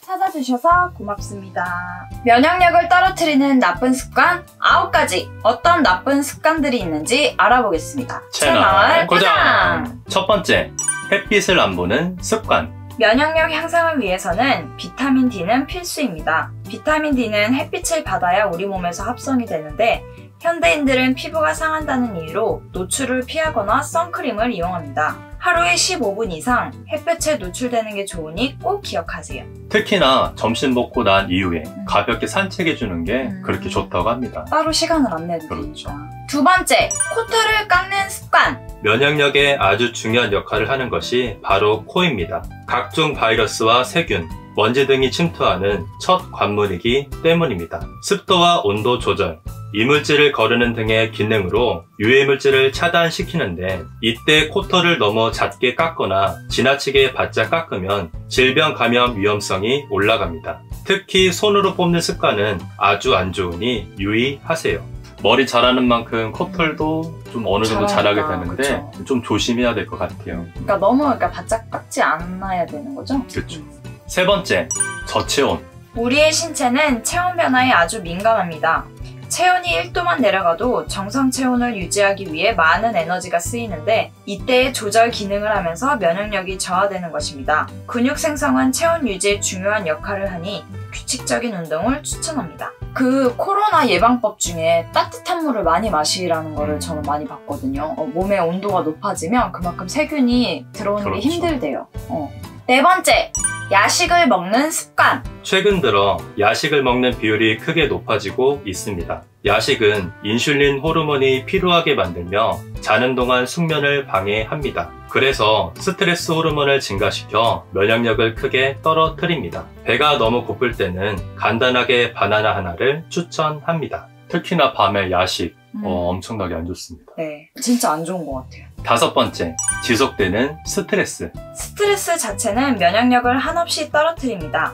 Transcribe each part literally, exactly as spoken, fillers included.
찾아주셔서 고맙습니다. 면역력을 떨어뜨리는 나쁜 습관 아홉 가지. 어떤 나쁜 습관들이 있는지 알아보겠습니다. 채널 고정! 첫 번째, 햇빛을 안 보는 습관. 면역력 향상을 위해서는 비타민 D는 필수입니다. 비타민 D는 햇빛을 받아야 우리 몸에서 합성이 되는데 현대인들은 피부가 상한다는 이유로 노출을 피하거나 선크림을 이용합니다. 하루에 십오 분 이상 햇볕에 노출되는 게 좋으니 꼭 기억하세요. 특히나 점심 먹고 난 이후에 음. 가볍게 산책해주는 게 음. 그렇게 좋다고 합니다. 따로 시간을 안 내도 그렇죠. 되니까. 두 번째, 코털을 깎는 습관. 면역력에 아주 중요한 역할을 하는 것이 바로 코입니다. 각종 바이러스와 세균, 먼지 등이 침투하는 첫 관문이기 때문입니다. 습도와 온도 조절, 이물질을 거르는 등의 기능으로 유해물질을 차단시키는데 이때 코털을 너무 잦게 깎거나 지나치게 바짝 깎으면 질병 감염 위험성이 올라갑니다. 특히 손으로 뽑는 습관은 아주 안 좋으니 유의하세요. 머리 자라는 만큼 코털도 좀 어느 정도 자라게 되는데 그쵸. 좀 조심해야 될 것 같아요. 그러니까 너무 그러니까 바짝 깎지 않아야 되는 거죠? 그렇죠. 세 번째, 저체온. 우리의 신체는 체온 변화에 아주 민감합니다. 체온이 일 도만 내려가도 정상 체온을 유지하기 위해 많은 에너지가 쓰이는데 이때의 조절 기능을 하면서 면역력이 저하되는 것입니다. 근육 생성은 체온 유지에 중요한 역할을 하니 규칙적인 운동을 추천합니다. 그 코로나 예방법 중에 따뜻한 물을 많이 마시라는 거를 저는 많이 봤거든요. 어, 몸의 온도가 높아지면 그만큼 세균이 들어오는 그렇죠. 게 힘들대요. 어. 네 번째, 야식을 먹는 습관. 최근 들어 야식을 먹는 비율이 크게 높아지고 있습니다. 야식은 인슐린 호르몬이 필요하게 만들며 자는 동안 숙면을 방해합니다. 그래서 스트레스 호르몬을 증가시켜 면역력을 크게 떨어뜨립니다. 배가 너무 고플 때는 간단하게 바나나 하나를 추천합니다. 특히나 밤에 야식 음. 어, 엄청나게 안 좋습니다. 네, 진짜 안 좋은 것 같아요. 다섯 번째, 지속되는 스트레스. 스트레스 자체는 면역력을 한없이 떨어뜨립니다.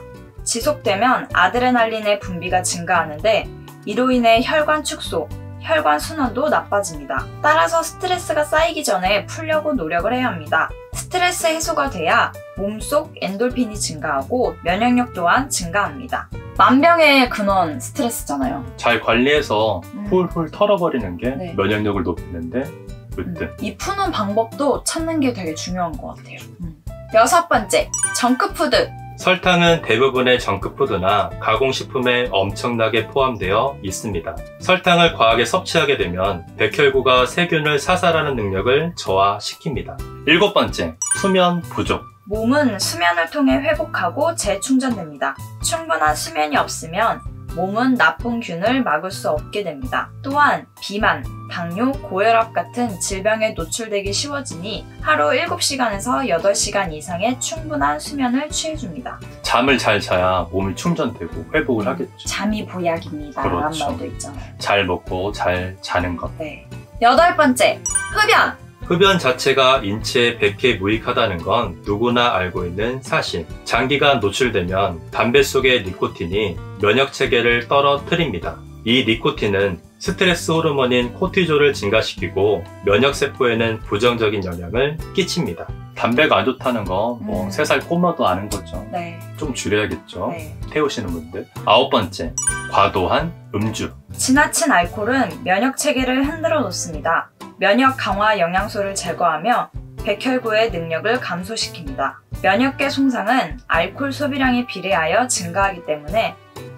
지속되면 아드레날린의 분비가 증가하는데 이로 인해 혈관 축소, 혈관 순환도 나빠집니다. 따라서 스트레스가 쌓이기 전에 풀려고 노력을 해야 합니다. 스트레스 해소가 돼야 몸속 엔돌핀이 증가하고 면역력 또한 증가합니다. 만병의 근원 스트레스잖아요. 잘 관리해서 음. 훌훌 털어버리는 게 네. 면역력을 높이는데 으뜸. 음. 이 푸는 방법도 찾는 게 되게 중요한 것 같아요. 음. 여섯 번째, 정크푸드. 설탕은 대부분의 정크푸드나 가공식품에 엄청나게 포함되어 있습니다. 설탕을 과하게 섭취하게 되면 백혈구가 세균을 사살하는 능력을 저하시킵니다. 일곱 번째, 수면 부족. 몸은 수면을 통해 회복하고 재충전됩니다. 충분한 수면이 없으면 몸은 나쁜 균을 막을 수 없게 됩니다. 또한 비만, 당뇨, 고혈압 같은 질병에 노출되기 쉬워지니 하루 일곱 시간에서 여덟 시간 이상의 충분한 수면을 취해줍니다. 잠을 잘 자야 몸이 충전되고 회복을 하겠죠. 잠이 보약입니다. 그렇죠. 라는 말도 있잖아요. 잘 먹고 잘 자는 것. 네. 여덟 번째, 흡연. 흡연 자체가 인체에 백해 무익하다는 건 누구나 알고 있는 사실. 장기간 노출되면 담배 속의 니코틴이 면역 체계를 떨어뜨립니다. 이 니코틴은 스트레스 호르몬인 코티졸을 증가시키고 면역세포에는 부정적인 영향을 끼칩니다. 담배가 안 좋다는 거 뭐 세 살 음. 꼬마도 아는 거죠. 네. 좀 줄여야겠죠. 네. 태우시는 분들. 아홉 번째, 과도한 음주. 지나친 알코올은 면역 체계를 흔들어 놓습니다. 면역 강화 영양소를 제거하며 백혈구의 능력을 감소시킵니다. 면역계 손상은 알코올 소비량에 비례하여 증가하기 때문에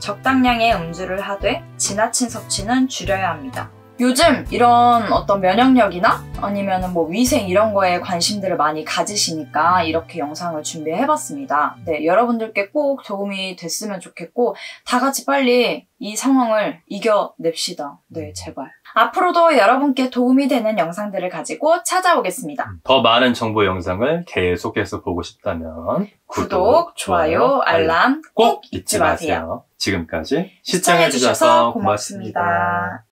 적당량의 음주를 하되 지나친 섭취는 줄여야 합니다. 요즘 이런 어떤 면역력이나 아니면 뭐 위생 이런 거에 관심들을 많이 가지시니까 이렇게 영상을 준비해봤습니다. 네, 여러분들께 꼭 도움이 됐으면 좋겠고 다 같이 빨리 이 상황을 이겨냅시다. 네, 제발. 앞으로도 여러분께 도움이 되는 영상들을 가지고 찾아오겠습니다. 더 많은 정보 영상을 계속해서 보고 싶다면 구독, 좋아요, 알람 꼭 잊지 마세요. 지금까지 시청해주셔서 시청해주셔서 고맙습니다. 고맙습니다.